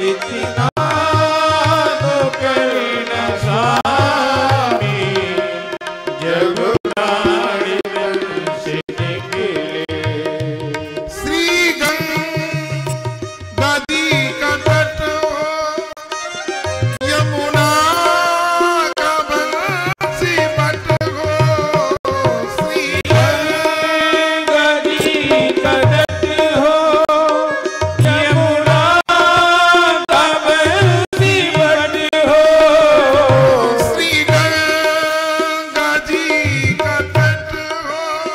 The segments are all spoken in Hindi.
इतना तो करना स्वामी, जब प्राण तन से निकले। श्री गंगा जी का तट हो, यमुना का बंसी बट हो। श्री गंगा जी का तट हो, यमुना का बंसी बट हो। श्री गंगा जी का तट हो,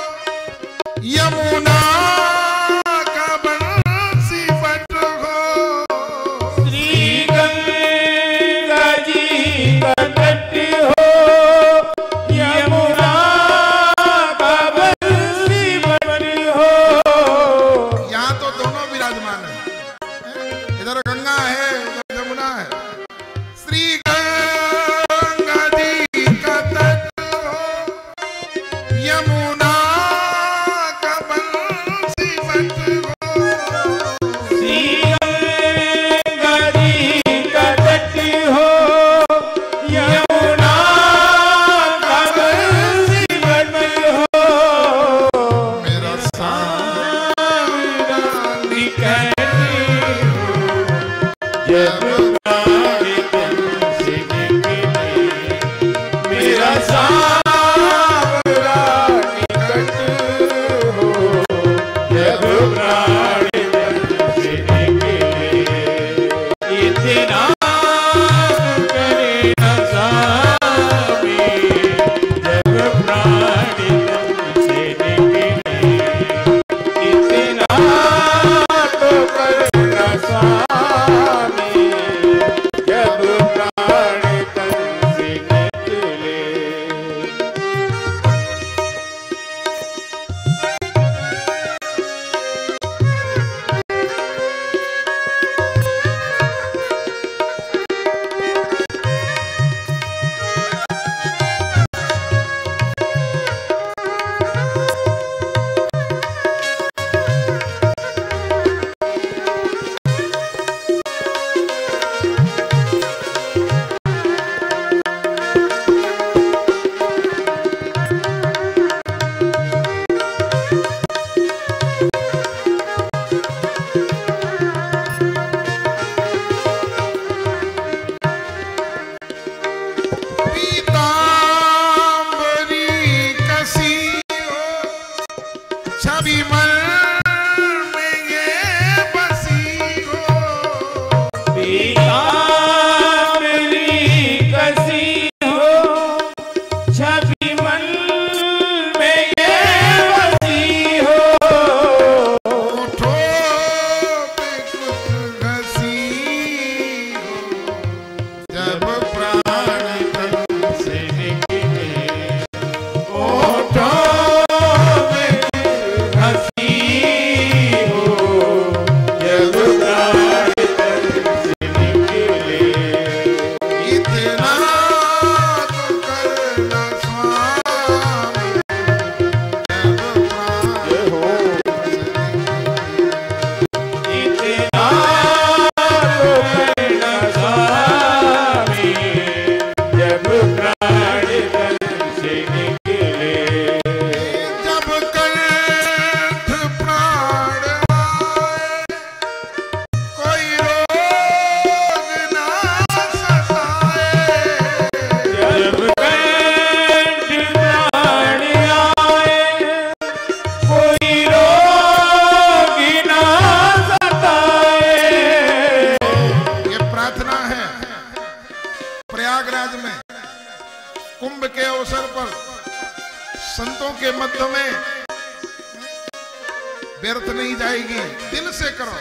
यमुना का बंसी बट हो। श्री गंगा जी का तट हो, यमुना का बंसी बट हो। यहाँ तो दोनों विराजमान है, इधर गंगा है उधर यमुना है। श्री गंगा जी का तट हो, यमुना का बंसी बट हो। श्री गंगा जी का तट हो, यमुना का बंसी बट हो। मेरा सावरा निकट हो, जब प्राण तन से निकले। मेरा सावरा निकट हो, जब प्राण तन से निकले। इतना करना स्वामी, जब प्राण तन से निकले। इतना तो करना स्वामी, जब प्राण तन से निकले। पीतांबरी कसी हो, छवि मन में ये बसी हो। पीतांबरी कसी हो, छवि मन में ये बसी हो। होठों पे कुछ घसी हो, जब प्राण तन से निकले। होठों में हंसी हो, जब प्राण तन से निकले। इतना तो करना स्वामी, जब प्राण हो इतना तो करना स्वामी, जब प्राण तन से निकले। जब कंठ प्राण आए, कोई रोग ना सताए। जब कंठ प्राण आए, कोई रोग ना सताए। ये प्रार्थना है प्रयागराज में कुंभ के अवसर पर संतों के मध्य में व्यर्थ नहीं जाएगी, दिल से करो।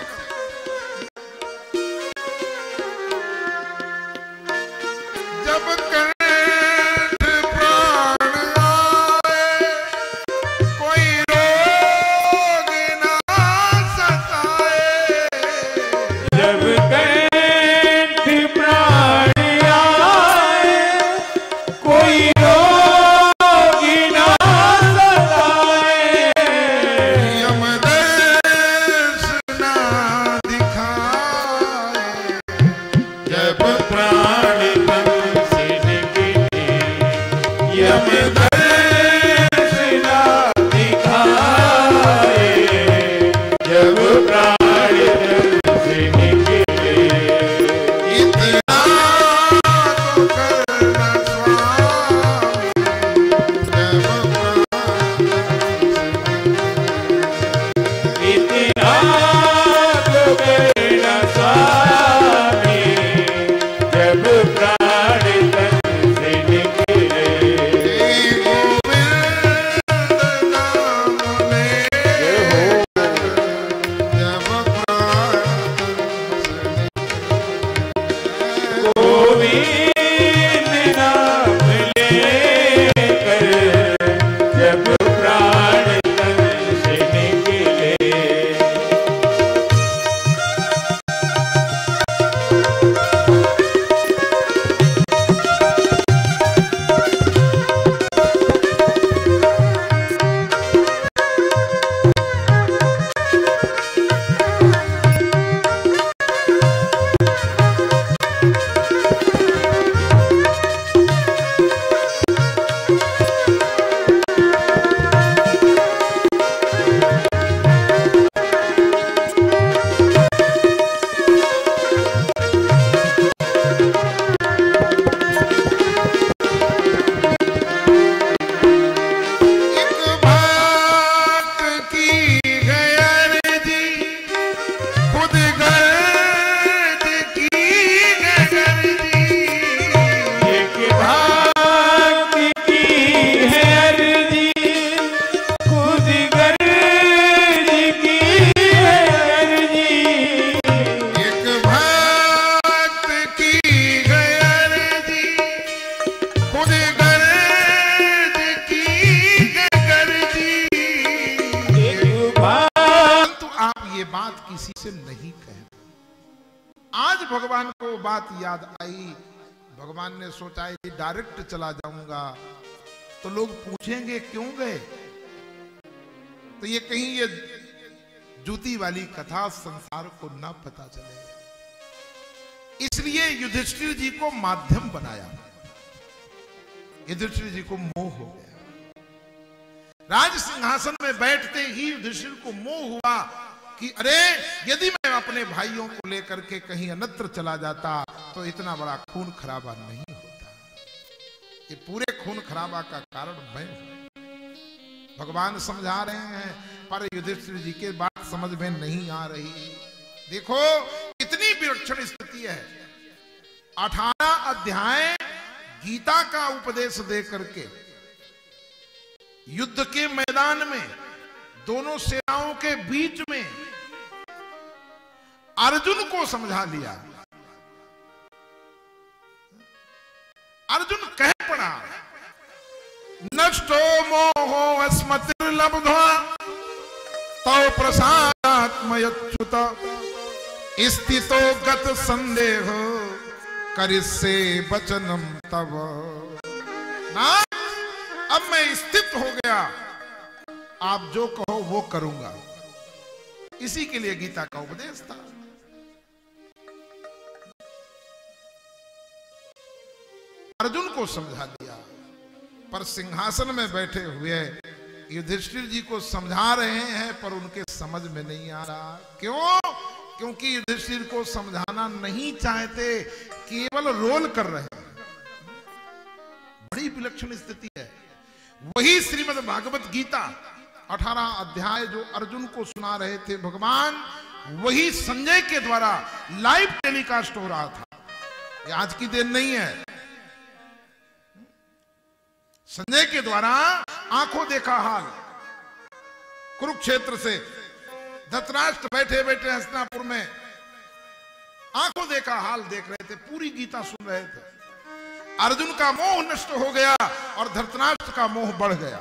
जब कंठ प्राण आए, कोई रोग ना सताए। जब कंठ प्राण आए, कोई रोग ना सताए। यमदर्श ना बात किसी से नहीं कहना। आज भगवान को बात याद आई, भगवान ने सोचा कि डायरेक्ट चला जाऊंगा तो लोग पूछेंगे क्यों गए, तो ये कहीं ये जूती वाली कथा संसार को ना पता चले, इसलिए युधिष्ठिर जी को माध्यम बनाया। युधिष्ठिर जी को मोह हो गया। राज सिंहासन में बैठते ही युधिष्ठिर को मोह हुआ कि अरे यदि मैं अपने भाइयों को लेकर के कहीं अन्यत्र चला जाता तो इतना बड़ा खून खराबा नहीं होता। ये पूरे खून खराबा का कारण मैं हूं। भगवान समझा रहे हैं पर युधिष्ठिर जी के बात समझ में नहीं आ रही। देखो कितनी विलक्षण स्थिति है। 18 अध्याय गीता का उपदेश दे करके युद्ध के मैदान में दोनों सेनाओं के बीच में अर्जुन को समझा लिया। अर्जुन कह पड़ा नष्टो मोहो अस्मतिर्लब्ध्वा तव प्रसादात्मयच्युत स्थितो गत संदेह करिष्ये वचनम तव। ना अब मैं स्थित हो गया, आप जो कहो वो करूंगा। इसी के लिए गीता का उपदेश था। अर्जुन को समझा दिया, पर सिंहासन में बैठे हुए युधिष्ठिर जी को समझा रहे हैं पर उनके समझ में नहीं आ रहा। क्यों? क्योंकि युधिष्ठिर को समझाना नहीं चाहते, केवल रोल कर रहे हैं। बड़ी विलक्षण स्थिति है। वही श्रीमद् भागवत गीता 18 अध्याय जो अर्जुन को सुना रहे थे भगवान, वही संजय के द्वारा लाइव टेलीकास्ट हो रहा था। ये आज की देन नहीं है। संजय के द्वारा आंखों देखा हाल कुरुक्षेत्र से धृतराष्ट्र बैठे बैठे हस्तिनापुर में आंखों देखा हाल देख रहे थे, पूरी गीता सुन रहे थे। अर्जुन का मोह नष्ट हो गया और धृतराष्ट्र का मोह बढ़ गया।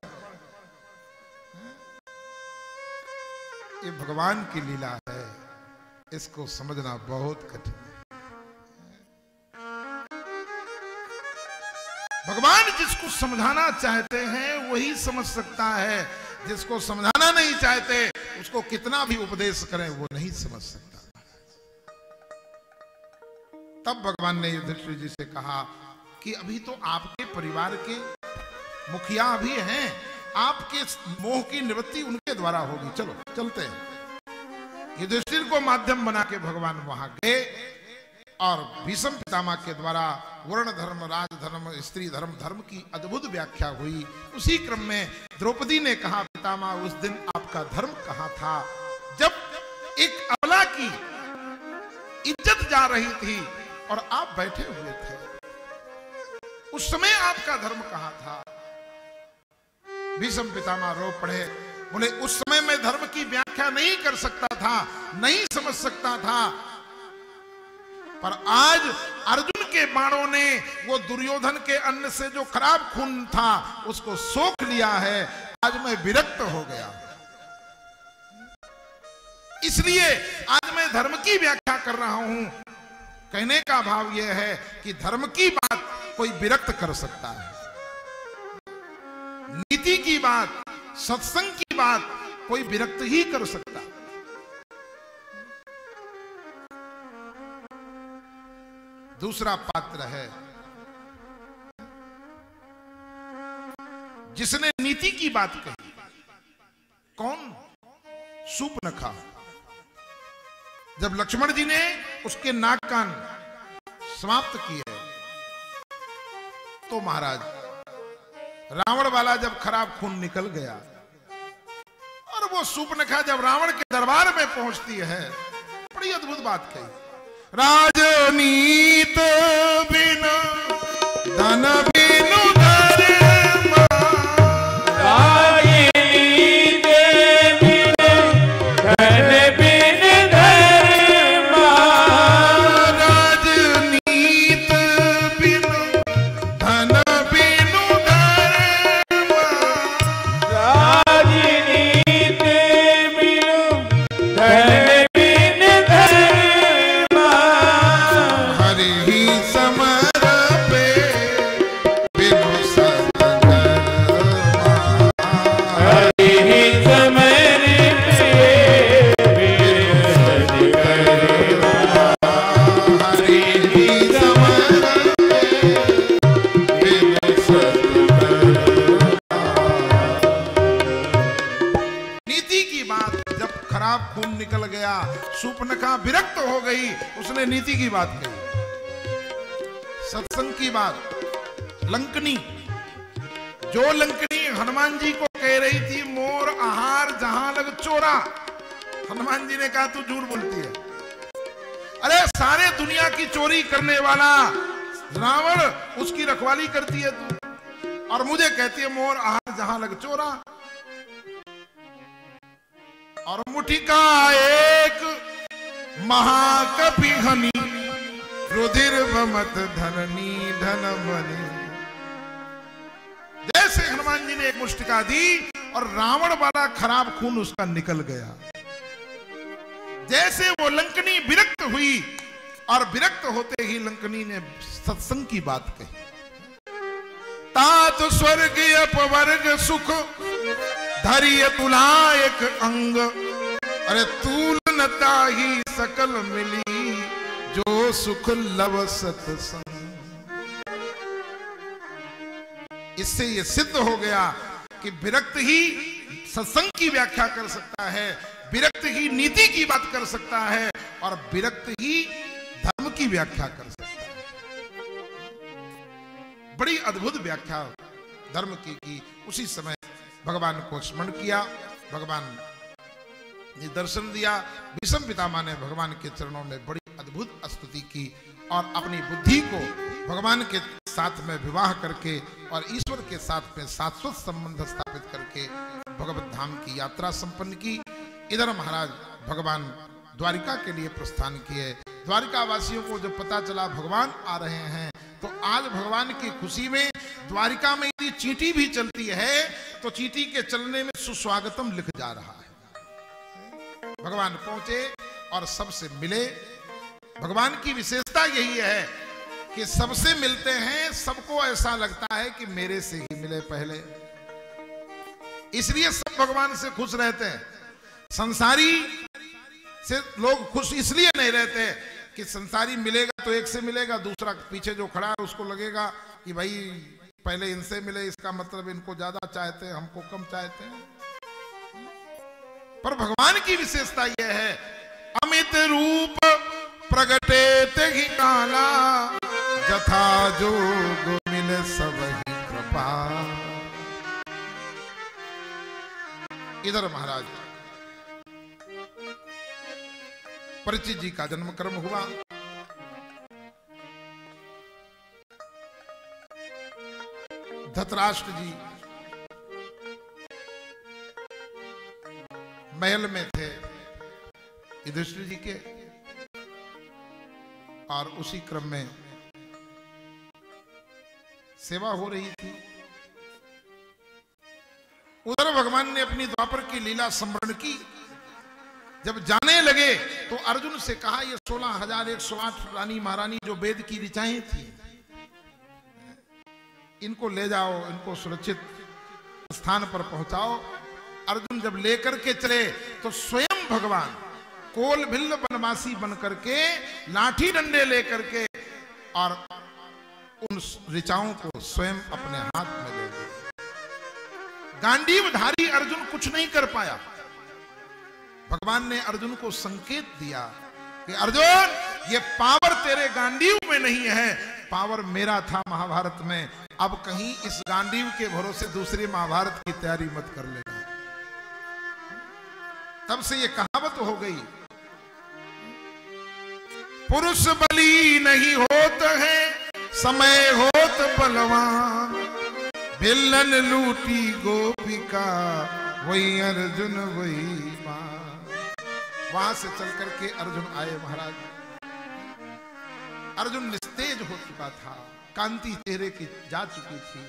ये भगवान की लीला है, इसको समझना बहुत कठिन है। भगवान जिसको समझाना चाहते हैं वही समझ सकता है, जिसको समझाना नहीं चाहते उसको कितना भी उपदेश करें वो नहीं समझ सकता। तब भगवान ने युधिष्ठिर जी से कहा कि अभी तो आपके परिवार के मुखिया भी हैं, आपके मोह की निवृत्ति उनके द्वारा होगी, चलो चलते हैं। युधिष्ठिर को माध्यम बना के भगवान वहां गए और भीष्म पितामह के द्वारा वर्ण धर्म, राज धर्म, स्त्री धर्म, धर्म की अद्भुत व्याख्या हुई। उसी क्रम में द्रौपदी ने कहा पितामह उस दिन आपका धर्म कहां था, जब एक अबला की इज्जत जा रही थी और आप बैठे हुए थे, उस समय आपका धर्म कहां था। भीष्म पितामह रो पड़े, बोले उस समय मैं धर्म की व्याख्या नहीं कर सकता था, नहीं समझ सकता था, पर आज अर्जुन के बाणों ने वो दुर्योधन के अन्न से जो खराब खून था उसको सोख लिया है, आज मैं विरक्त हो गया। इसलिए आज मैं धर्म की व्याख्या कर रहा हूं। कहने का भाव यह है कि धर्म की बात कोई विरक्त कर सकता है, नीति की बात, सत्संग की बात कोई विरक्त ही कर सकता है। दूसरा पात्र है जिसने नीति की बात कही। कौन? शूर्पणखा। जब लक्ष्मण जी ने उसके नाक कान समाप्त किए तो महाराज रावण वाला जब खराब खून निकल गया और वो शूर्पणखा जब रावण के दरबार में पहुंचती है, बड़ी अद्भुत बात कही, राजनीत बिना धन बिनु धर्म, राजनीत बिनु धन बिनु धर्म, राजनीत बिनु धन बिनु धर्म, राजनीत बिनु धन खून निकल गया। शूर्पणखा विरक्त हो गई, उसने नीति की बात कही, सत्संग की बात। लंकनी, जो लंकनी हनुमान जी को कह रही थी मोर आहार जहां लग चोरा, हनुमान जी ने कहा तू झूठ बोलती है। अरे सारे दुनिया की चोरी करने वाला रावण, उसकी रखवाली करती है तू, और मुझे कहती है मोर आहार जहां लग चोरा। और मुठी का एक महाकपि हनी, रुधिर भमत धननी धन मनी। जैसे हनुमान जी ने एक मुष्टिका दी और रावण वाला खराब खून उसका निकल गया। जैसे वो लंकनी विरक्त हुई, और विरक्त होते ही लंकनी ने सत्संग की बात कही। तात स्वर्ग अपवर्ग सुख धैर्य तुलायक अंग, अरे तूलनता ही सकल मिली जो सुख लव सत्संग। इससे ये सिद्ध हो गया कि विरक्त ही सत्संग की व्याख्या कर सकता है, विरक्त ही नीति की बात कर सकता है, और विरक्त ही धर्म की व्याख्या कर सकता है। बड़ी अद्भुत व्याख्या धर्म की उसी समय भगवान को स्मरण किया, भगवान ने दर्शन दिया। भीष्म पितामह ने भगवान के चरणों में बड़ी अद्भुत स्तुति की, और अपनी बुद्धि को भगवान के साथ में विवाह करके और ईश्वर के साथ में शाश्वत संबंध स्थापित करके भगवत धाम की यात्रा संपन्न की। इधर महाराज भगवान द्वारिका के लिए प्रस्थान किए। द्वारिका वासियों को जब पता चला भगवान आ रहे हैं, तो आज भगवान की खुशी में द्वारिका में यदि चींटी भी चलती है तो चींटी के चलने में सुस्वागतम लिख जा रहा है। भगवान पहुंचे और सबसे मिले। भगवान की विशेषता यही है कि सबसे मिलते हैं, सबको ऐसा लगता है कि मेरे से ही मिले पहले, इसलिए सब भगवान से खुश रहते हैं। संसारी से लोग खुश इसलिए नहीं रहते कि संसारी मिलेगा तो एक से मिलेगा, दूसरा पीछे जो खड़ा है उसको लगेगा कि भाई पहले इनसे मिले, इसका मतलब इनको ज्यादा चाहते हैं, हमको कम चाहते हैं। पर भगवान की विशेषता यह है, अमित रूप प्रगटे ते ही काला, जथा जोग मिले सब ही कृपा। इधर महाराज परिचित जी का जन्म कर्म हुआ। धृतराष्ट्र जी महल में थे युधिष्ठिर जी के, और उसी क्रम में सेवा हो रही थी। उधर भगवान ने अपनी द्वापर की लीला स्मरण की। जब जाने लगे तो अर्जुन से कहा, ये 16,108 रानी महारानी जो वेद की ऋचाएं थी, इनको ले जाओ, इनको सुरक्षित स्थान पर पहुंचाओ। अर्जुन जब लेकर के चले तो स्वयं भगवान कोल भिल्ल बनवासी बन करके लाठी डंडे लेकर के और उन ऋचाओं को स्वयं अपने हाथ में ले गए। गांडीवधारी अर्जुन कुछ नहीं कर पाया। भगवान ने अर्जुन को संकेत दिया कि अर्जुन, ये पावर तेरे गांडीव में नहीं है, पावर मेरा था महाभारत में। अब कहीं इस गांडीव के भरोसे दूसरे महाभारत की तैयारी मत कर लेना। तब से ये कहावत हो गई, पुरुष बली नहीं होत है, समय होत बलवान, भिल्लन लूटी गोपिका, वही अर्जुन वही मां। वहां से चल करके अर्जुन आए महाराज। अर्जुन निस्तेज हो चुका था, कांति चेहरे की जा चुकी थी।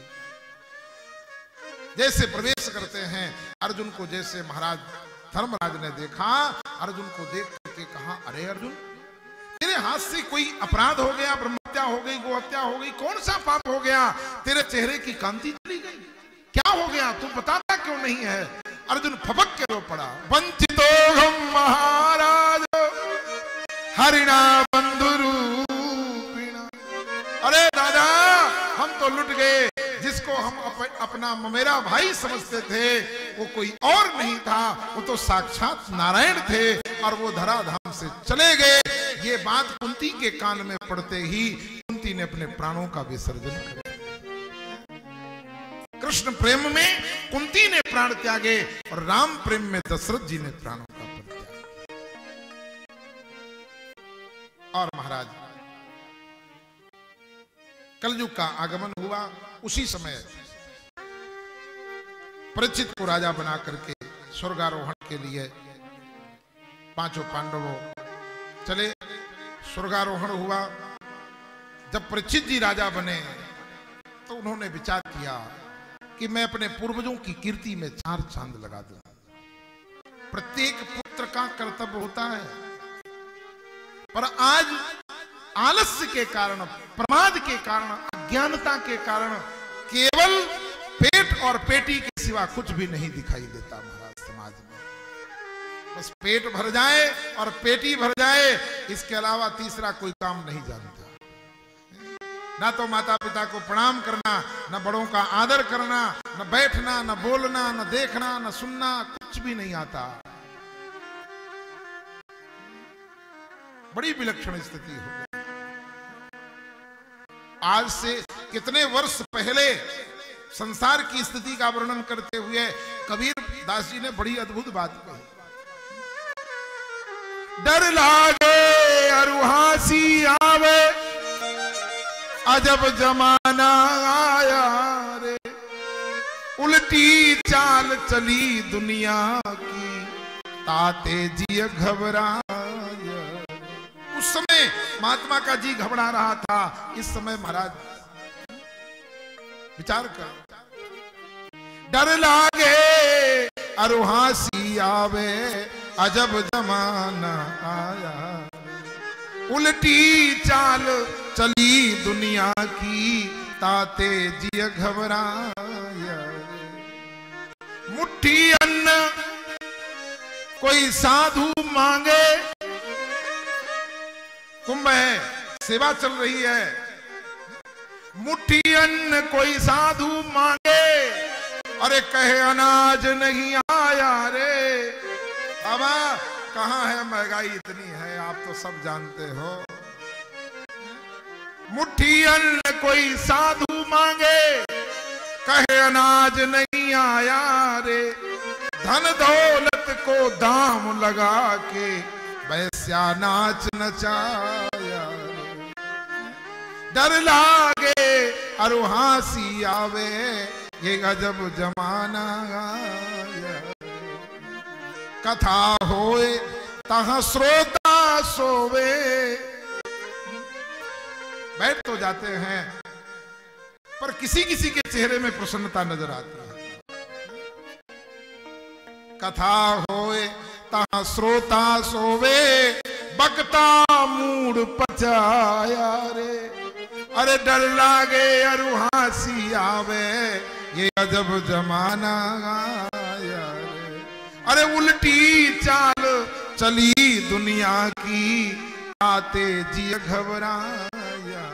जैसे प्रवेश करते हैं अर्जुन को, जैसे महाराज धर्मराज ने देखा, अर्जुन को देख करके कहा, अरे अर्जुन, तेरे हाथ से कोई अपराध हो गया, ब्रह्महत्या हो गई, गोहत्या हो गई, कौन सा पाप हो गया? तेरे चेहरे की कांति चली गई, क्या हो गया? तू बताता क्यों नहीं है? अर्जुन फपक के रो पड़ा, वंचितो हम महाराज हरिणा बंधु रूपिणा। अरे दादा, हम तो लुट गए, जिसको हम अपना ममेरा भाई समझते थे, वो कोई और नहीं था, वो तो साक्षात नारायण थे और वो धराधाम से चले गए। ये बात कुंती के कान में पड़ते ही कुंती ने अपने प्राणों का विसर्जन कर दिया। कृष्ण प्रेम में कुंती ने प्राण त्यागे और राम प्रेम में दशरथ जी ने प्राणों का परित्याग किया। और महाराज कलयुग का आगमन हुआ। उसी समय परीक्षित को राजा बना करके स्वर्गारोहण के लिए पांचों पांडवों चले। स्वर्गारोहण हुआ। जब परीक्षित जी राजा बने तो उन्होंने विचार किया कि मैं अपने पूर्वजों की कीर्ति में 4 चांद लगा दूं। प्रत्येक पुत्र का कर्तव्य होता है, पर आज आलस्य के कारण, प्रमाद के कारण, अज्ञानता के कारण केवल पेट और पेटी के सिवा कुछ भी नहीं दिखाई देता महाराज समाज में। बस पेट भर जाए और पेटी भर जाए, इसके अलावा तीसरा कोई काम नहीं जानता। ना तो माता पिता को प्रणाम करना, न बड़ों का आदर करना, न बैठना, न बोलना, न देखना, न सुनना, कुछ भी नहीं आता। बड़ी विलक्षण स्थिति हो गई। आज से कितने वर्ष पहले संसार की स्थिति का वर्णन करते हुए कबीर दास जी ने बड़ी अद्भुत बात कही। डर लागे अरुहासी आवे, अजब जमाना आया रे, उल्टी चाल चली दुनिया की, ताते जी घबराया। उस समय महात्मा का जी घबरा रहा था, इस समय महाराज विचार कर। डर लागे अरुहासी आवे, अजब जमाना आया, उल्टी चाल चली दुनिया की, ताते जी घबराया। मुट्ठी अन्न कोई साधु मांगे, कुंभ है, सेवा चल रही है। मुट्ठी अन्न कोई साधु मांगे, अरे कहे अनाज नहीं आया रे। बाबा कहाँ है, महंगाई इतनी है, आप तो सब जानते हो। मुट्ठी अन्न कोई साधु मांगे, कहे अनाज नहीं आया रे। धन दौलत को दाम लगा के, वैश्या नाच नचाया। डर लागे अरुहासी आवे, ये गजब जमाना आया। कथा होए तहाँ श्रोता सोवे, बैठ तो जाते हैं पर किसी किसी के चेहरे में प्रसन्नता नजर आती है। कथा होए तहाँ श्रोता सोवे, बकता मूड पचाया रे। अरे डर लागे अरुहासी आवे, ये अजब जमाना आया रे। अरे उल्टी चाल चली दुनिया की, आते जी घबराया।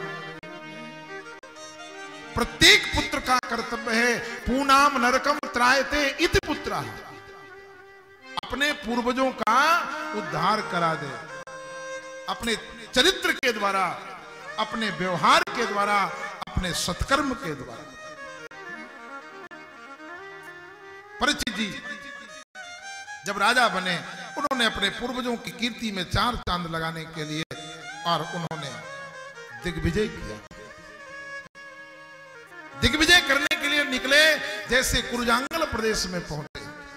प्रत्येक पुत्र का कर्तव्य है, पूनाम नरकम त्रायते इति पुत्र, अपने पूर्वजों का उद्धार करा दे। अपने चरित्र के द्वारा, अपने व्यवहार के द्वारा, अपने सत्कर्म के द्वारा। परीक्षित जी जब राजा बने, उन्होंने अपने पूर्वजों की कीर्ति में 4 चांद लगाने के लिए और उन्होंने दिग्विजय किया। दिग्विजय करने के लिए निकले, जैसे कुरुजांगल प्रदेश में पहुंचे।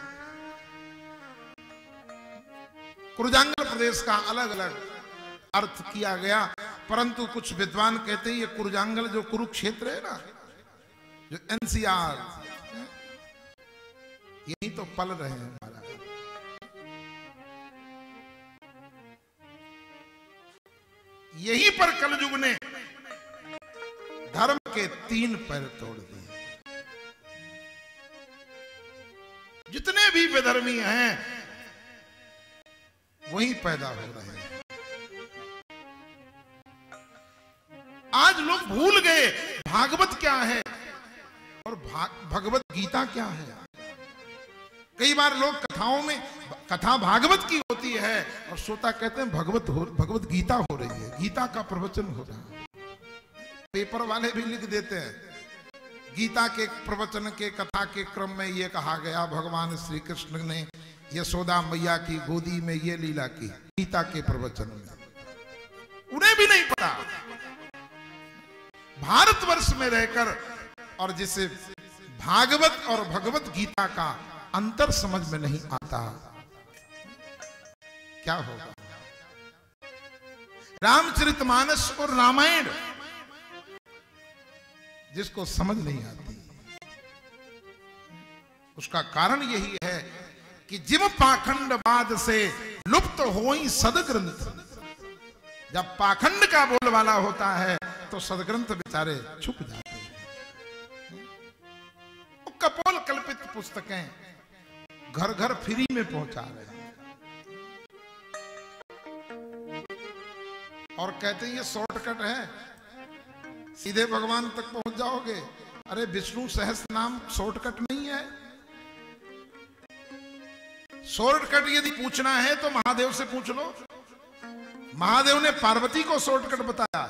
कुरुजांगल प्रदेश का अलग अलग अर्थ किया गया, परंतु कुछ विद्वान कहते हैं ये कुरुजांगल जो कुरुक्षेत्र है ना, जो एनसीआर, यही तो पल रहे हैं हमारा। यहीं पर कलयुग ने धर्म के 3 पैर तोड़ दिए। जितने भी विधर्मी हैं वही पैदा हो रहे हैं। आज लोग भूल गए भागवत क्या है, और भगवत गीता क्या है। कई बार लोग कथाओं में कथा भागवत की होती है और श्रोता कहते हैं भगवत गीता हो रही है, गीता का प्रवचन हो रहा है। पेपर वाले भी लिख देते हैं गीता के प्रवचन के कथा के क्रम में ये कहा गया, भगवान श्री कृष्ण ने यशोदा मैया की गोदी में ये लीला की, गीता के प्रवचन में। उन्हें भी नहीं पता, भारतवर्ष में रहकर और जिसे भागवत और भगवत गीता का अंतर समझ में नहीं आता, क्या होगा। रामचरितमानस और रामायण जिसको समझ नहीं आती, उसका कारण यही है कि जिम पाखंडवाद से लुप्त होई सदग्रंथ। जब पाखंड का बोलबाला होता है तो सदग्रंथ बेचारे छुप जाते हैं। कपोल कल्पित पुस्तकें घर घर फ्री में पहुंचा रहे हैं और कहते हैं ये शॉर्टकट है, सीधे भगवान तक पहुंच जाओगे। अरे विष्णु सहस्त्र नाम शॉर्टकट नहीं है। शॉर्टकट यदि पूछना है तो महादेव से पूछ लो। महादेव ने पार्वती को शॉर्टकट बताया।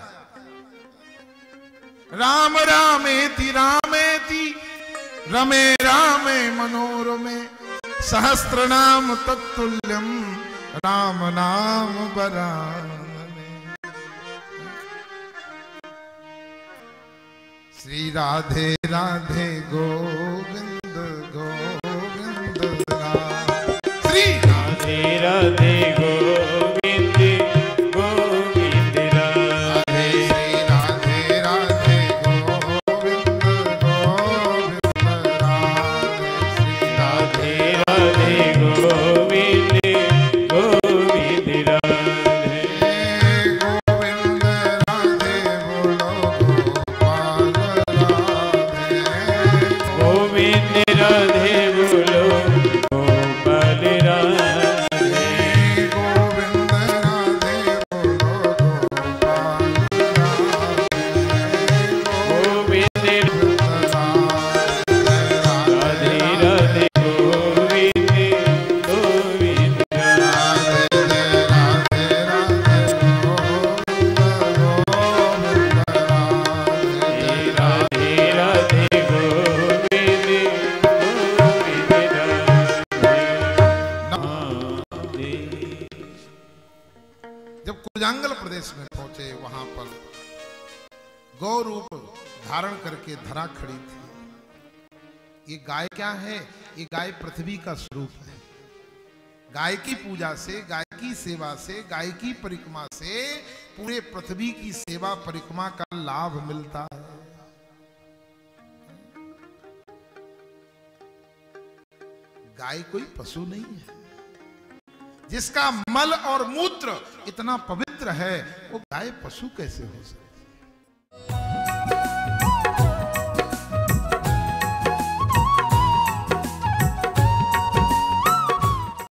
राम रामेति रामेति रमे रामे मनोरमे सहस्त्र नाम तत्तुल्यम राम नाम बरानने। श्री राधे राधे गोविंद गोविंद राम। श्री राधे राधे गोविंद गोविंद राधे। श्री राधे राधे गोविंद गोविंद राधे। श्री राधे राधे गोविंद गोविंद राधे। गोविंद राधे बोलो गोपाल राधे। गोविंद राधे बोलो गोपाल राधे। गोविंद राधे बोलो गोपाल गोविंद राधे। राधे राधे गोविंद गोविंद राधे। राधे राधे गोविंद गोविंद राधे। जब कुरजांगल प्रदेश में पहुंचे वहां पर गौ रूप धारण करके धरा खड़ी थी। ये गाय क्या है? ये गाय पृथ्वी का स्वरूप है। गाय की पूजा से, गाय की सेवा से, गाय की परिक्रमा से पूरे पृथ्वी की सेवा परिक्रमा का लाभ मिलता है। गाय कोई पशु नहीं है। जिसका मल और मूत्र इतना पवित्र है वो गाय पशु कैसे हो सकता है?